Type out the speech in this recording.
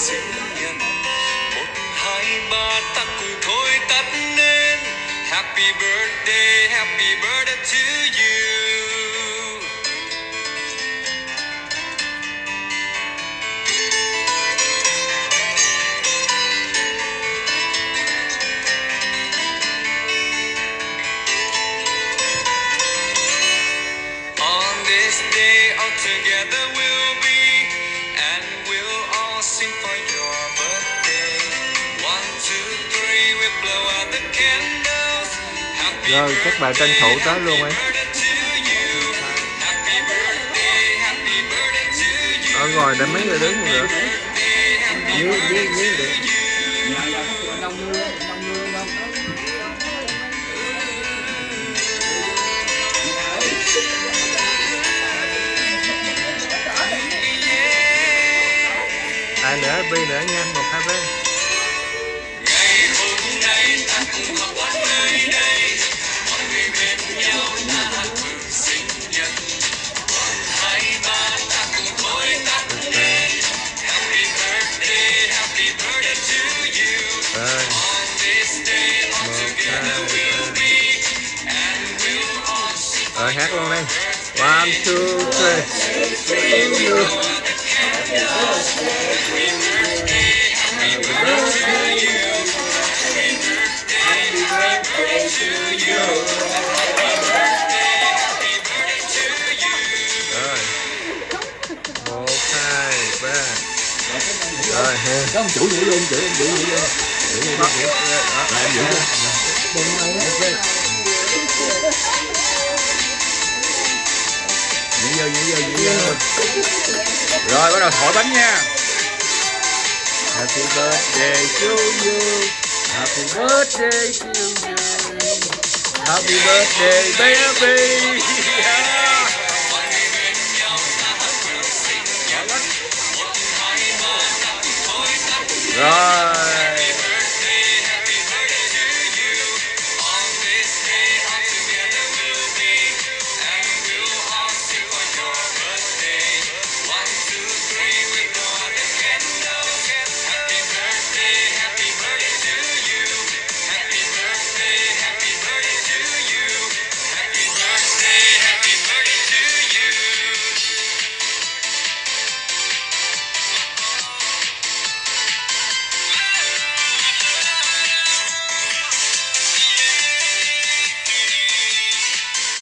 sinh nhật. 1, 2, 3 ta cùng thôi tắt nên Happy birthday to you. On this day all together we'll be, and we'll all sing for your birthday. 1, 2, 3 we blow out the candles. Happy Rồi các bạn tranh thủ tới luôn ấy. Ở ngoài để mấy người đứng nữa. Dưới được. Ai nữa, Bi nữa nha, 1, 2 bên. Ngày hôm nay ta cùng họp ở nơi đây, mọi người bên nhau ta mừng sinh nhật. 1, 2, 3 ta cùng thôi tắt đèn. Happy birthday to you. On this day all together we'll be, and we'll all sing for Hát luôn your đi. birthday. 1, 2, 3. Rồi ha. Có ông chủ nhảy luôn, chủ nhảy luôn. Rồi em giữ luôn. Nhảy vô. Rồi bắt đầu thổi bánh nha. Happy birthday to you. Happy birthday to you. Happy birthday baby.